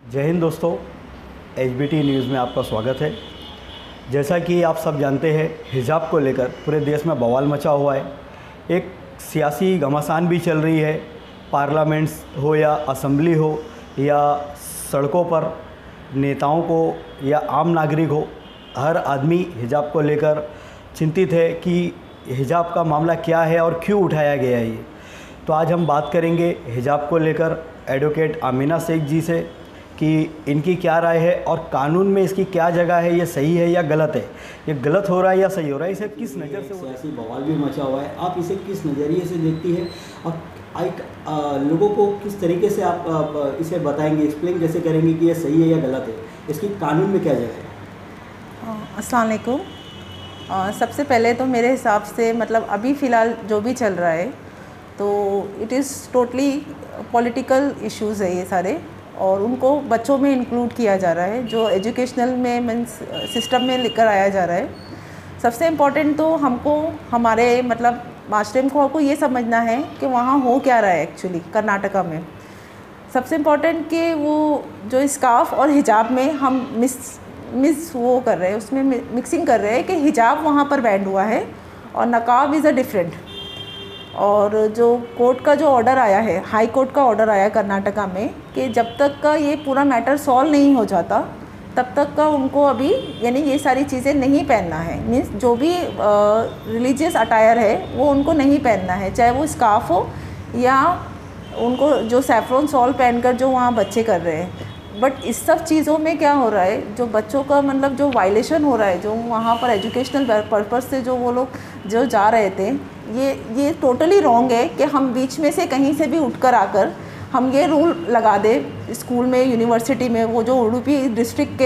जय हिंद दोस्तों, HBT news में आपका स्वागत है। जैसा कि आप सब जानते हैं, हिजाब को लेकर पूरे देश में बवाल मचा हुआ है। एक सियासी घमासान भी चल रही है। पार्लियामेंट्स हो या असेंबली हो या सड़कों पर नेताओं को या आम नागरिक हो, हर आदमी हिजाब को लेकर चिंतित है कि हिजाब का मामला क्या है और क्यों उठाया गया है ये। तो आज हम बात करेंगे हिजाब को लेकर एडवोकेट आमिना शेख जी से कि इनकी क्या राय है और कानून में इसकी क्या जगह है, ये सही है या गलत है, ये गलत हो रहा है या सही हो रहा है, इसे किस नज़र से। सियासी बवाल भी मचा हुआ है, आप इसे किस नज़रिए से देखती है और लोगों को किस तरीके से आप इसे बताएंगे, एक्सप्लेन कैसे करेंगे कि ये सही है या गलत है, इसकी कानून में क्या जगह है। अस्सलाम वालेकुम। सबसे पहले तो मेरे हिसाब से मतलब अभी फ़िलहाल जो भी चल रहा है तो it is totally political issues है ये सारे, और उनको बच्चों में इंक्लूड किया जा रहा है, जो एजुकेशनल में मीन्स सिस्टम में लेकर आया जा रहा है। सबसे इम्पॉर्टेंट तो हमको हमारे मतलब मास्टरम को ये समझना है कि वहाँ हो क्या रहा है एक्चुअली कर्नाटका में। सबसे इम्पॉर्टेंट कि वो जो स्कार्फ और हिजाब में हम मिस वो कर रहे हैं, उसमें मिक्सिंग कर रहे हैं कि हिजाब वहाँ पर बैंड हुआ है और नकाब इज़ अ डिफरेंट। और जो कोर्ट का जो ऑर्डर आया है, हाई कोर्ट का ऑर्डर आया कर्नाटका में कि जब तक का ये पूरा मैटर सॉल्व नहीं हो जाता तब तक का उनको अभी यानी ये सारी चीज़ें नहीं पहनना है। मीन्स जो भी रिलीजियस अटायर है वो उनको नहीं पहनना है, चाहे वो स्कार्फ हो या उनको जो सैफ्रॉन सॉल पहनकर जो वहाँ बच्चे कर रहे हैं। बट इस सब चीज़ों में क्या हो रहा है, जो बच्चों का मतलब जो वायलेशन हो रहा है, जो वहाँ पर एजुकेशनल पर्पस से जो वो लोग जो जा रहे थे, ये टोटली रॉन्ग है कि हम बीच में से कहीं से भी उठकर आकर हम ये रूल लगा दे स्कूल में, यूनिवर्सिटी में। वो जो उडुपी डिस्ट्रिक्ट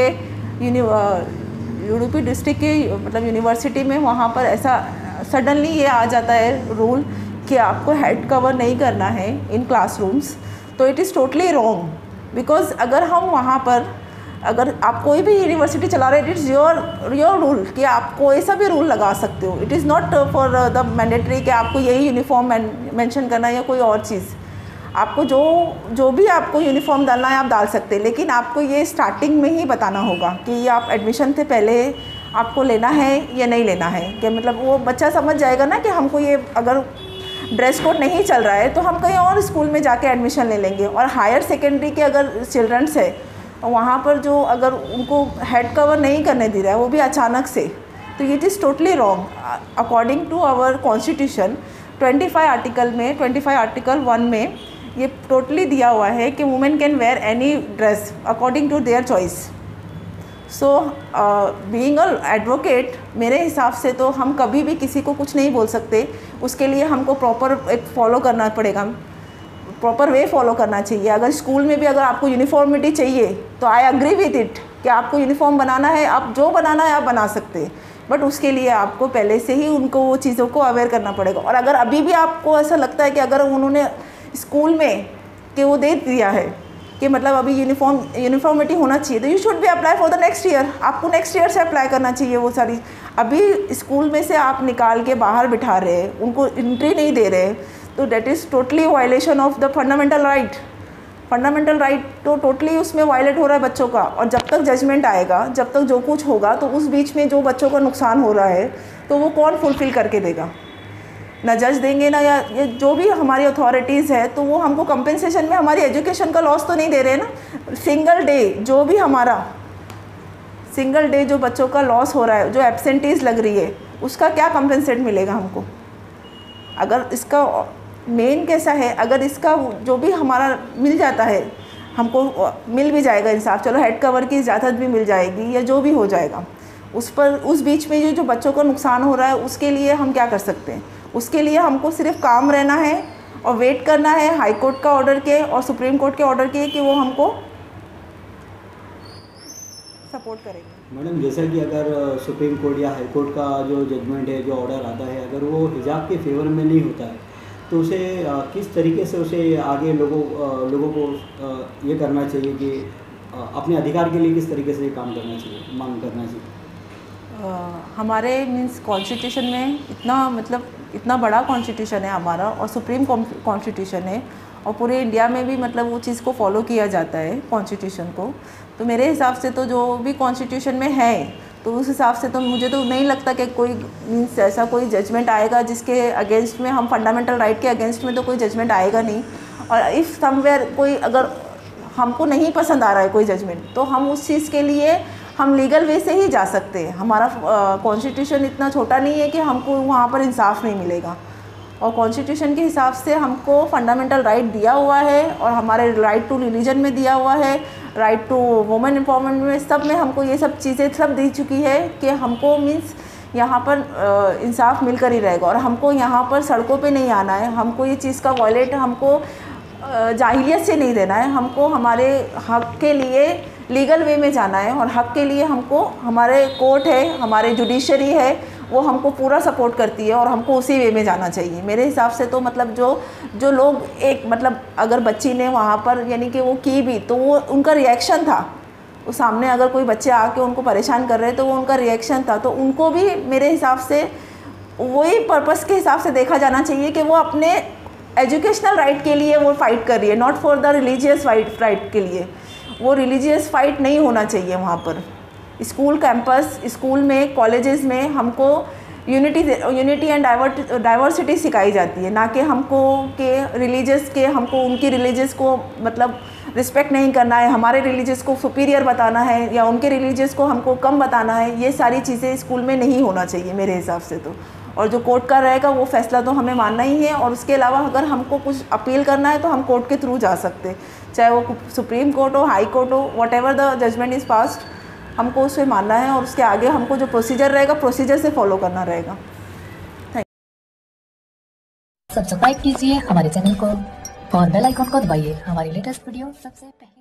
के मतलब यूनिवर्सिटी में वहाँ पर ऐसा सडनली ये आ जाता है रूल कि आपको हेड कवर नहीं करना है इन क्लासरूम्स। तो it is totally wrong, because अगर हम वहाँ पर अगर आप कोई भी यूनिवर्सिटी चला रहे, इट इज़ योर रूल कि आप कोई सा भी रूल लगा सकते हो। It is not for the mandatory कि आपको यही यूनिफॉर्म मेंशन करना है या कोई और चीज़। आपको जो भी आपको यूनिफॉर्म डालना है आप डाल सकते हैं, लेकिन आपको ये स्टार्टिंग में ही बताना होगा कि ये आप एडमिशन से पहले आपको लेना है या नहीं लेना है। कि मतलब वो बच्चा समझ जाएगा ना कि हमको ये अगर ड्रेस कोड नहीं चल रहा है तो हम कहीं और स्कूल में जाके एडमिशन ले लेंगे। और हायर सेकेंडरी के अगर चिल्ड्रंस है वहाँ पर जो अगर उनको हेड कवर नहीं करने दे रहा है वो भी अचानक से, तो it is totally wrong. According to our constitution 25 article 1 में ये टोटली दिया हुआ है कि women can wear any dress according to their choice. So being a advocate मेरे हिसाब से तो हम कभी भी किसी को कुछ नहीं बोल सकते। उसके लिए हमको प्रॉपर एक फॉलो करना पड़ेगा, प्रॉपर वे फॉलो करना चाहिए। अगर स्कूल में भी अगर आपको यूनिफॉर्मिटी चाहिए तो आई एग्री विद इट कि आपको यूनिफॉर्म बनाना है, आप जो बनाना है आप बना सकते हैं, बट उसके लिए आपको पहले से ही उनको वो चीज़ों को अवेयर करना पड़ेगा। और अगर अभी भी आपको ऐसा लगता है कि अगर उन्होंने स्कूल में कि वो दे दिया है कि मतलब अभी यूनिफॉर्मिटी होना चाहिए, तो you should be apply for the next year. आपको नेक्स्ट ईयर से अप्लाई करना चाहिए वो सारी। अभी स्कूल में से आप निकाल के बाहर बिठा रहे हैं, उनको एंट्री नहीं दे रहे, तो that is totally violation of the fundamental right. Fundamental right तो टोटली उसमें वायलेट हो रहा है बच्चों का। और जब तक जजमेंट आएगा, जब तक जो कुछ होगा, तो उस बीच में जो बच्चों का नुकसान हो रहा है तो वो कौन फुलफ़िल करके देगा? ना जज देंगे ना या ये जो भी हमारी अथॉरिटीज़ है, तो वो हमको कंपेंसेशन में हमारी एजुकेशन का लॉस तो नहीं दे रहे ना। सिंगल डे जो भी हमारा सिंगल डे जो बच्चों का लॉस हो रहा है, जो एब्सेंटीज़ लग रही है, उसका क्या कंपेंसेट मिलेगा हमको? अगर इसका मेन कैसा है, अगर इसका जो भी हमारा मिल जाता है, हमको मिल भी जाएगा इंसाफ, चलो हेड कवर की इजाज़त भी मिल जाएगी या जो भी हो जाएगा, उस पर उस बीच में जो बच्चों का नुकसान हो रहा है उसके लिए हम क्या कर सकते हैं? उसके लिए हमको सिर्फ काम रहना है और वेट करना है हाई कोर्ट का ऑर्डर के और सुप्रीम कोर्ट के ऑर्डर के कि वो हमको सपोर्ट करेंगे। मैडम, जैसा कि अगर सुप्रीम कोर्ट या हाई कोर्ट का जो जजमेंट है, जो ऑर्डर आता है, अगर वो हिजाब के फेवर में नहीं होता है तो उसे किस तरीके से उसे आगे लोगों को ये करना चाहिए कि अपने अधिकार के लिए किस तरीके से काम करना चाहिए, मांग करना चाहिए? हमारे मीन्स कॉन्स्टिट्यूशन में इतना बड़ा कॉन्स्टिट्यूशन है हमारा और सुप्रीम कॉन्स्टिट्यूशन है, और पूरे इंडिया में भी मतलब वो चीज़ को फॉलो किया जाता है कॉन्स्टिट्यूशन को। तो मेरे हिसाब से तो जो भी कॉन्स्टिट्यूशन में है तो उस हिसाब से तो मुझे तो नहीं लगता कि कोई मीन्स ऐसा कोई जजमेंट आएगा जिसके अगेंस्ट में हम फंडामेंटल राइट के अगेंस्ट में तो कोई जजमेंट आएगा नहीं। और इफ़ समवेयर कोई अगर हमको नहीं पसंद आ रहा है कोई जजमेंट तो हम उस चीज़ के लिए हम लीगल वे से ही जा सकते हैं। हमारा कॉन्स्टिट्यूशन इतना छोटा नहीं है कि हमको वहाँ पर इंसाफ नहीं मिलेगा। और कॉन्स्टिट्यूशन के हिसाब से हमको फंडामेंटल राइट दिया हुआ है और हमारे राइट टू रिलीजन में दिया हुआ है, राइट टू वुमेन एम्पावरमेंट में, सब में हमको ये सब चीज़ें सब दी चुकी है कि हमको मीन्स यहाँ पर इंसाफ मिलकर ही रहेगा। और हमको यहाँ पर सड़कों पे नहीं आना है, हमको ये चीज़ का वॉयलेट हमको जाहिलियत से नहीं देना है, हमको हमारे हक के लिए लीगल वे में जाना है। और हक के लिए हमको हमारे कोर्ट है, हमारे जुडिशरी है, वो हमको पूरा सपोर्ट करती है और हमको उसी वे में जाना चाहिए मेरे हिसाब से। तो मतलब जो लोग एक मतलब अगर बच्ची ने वहाँ पर यानी कि वो की भी तो वो उनका रिएक्शन था, वो सामने अगर कोई बच्चे आके उनको परेशान कर रहे तो वो उनका रिएक्शन था, तो उनको भी मेरे हिसाब से वही पर्पस के हिसाब से देखा जाना चाहिए कि वो अपने एजुकेशनल राइट के लिए वो फाइट कर रही है, not for the religious right के लिए। वो रिलीजियस फाइट नहीं होना चाहिए वहाँ पर। स्कूल कैंपस, स्कूल में, कॉलेजेस में हमको यूनिटी एंड डाइवर्सिटी सिखाई जाती है, ना कि हमको के रिलीजियस के हमको उनकी रिलीजियस को मतलब रिस्पेक्ट नहीं करना है, हमारे रिलीजियस को सुपीरियर बताना है या उनके रिलीजियस को हमको कम बताना है। ये सारी चीज़ें स्कूल में नहीं होना चाहिए मेरे हिसाब से तो। और जो कोर्ट का रहेगा वो फैसला तो हमें मानना ही है। और उसके अलावा अगर हमको कुछ अपील करना है तो हम कोर्ट के थ्रू जा सकते हैं, चाहे वो सुप्रीम कोर्ट हो, हाई कोर्ट हो, whatever the judgement is passed, हमको उसे मानना है। और उसके आगे हमको जो प्रोसीजर रहेगा प्रोसीजर से फॉलो करना रहेगा। सब्सक्राइब कीजिए हमारे चैनल को और बेल आइकन को दबाइए हमारी लेटेस्ट वीडियो सबसे पहले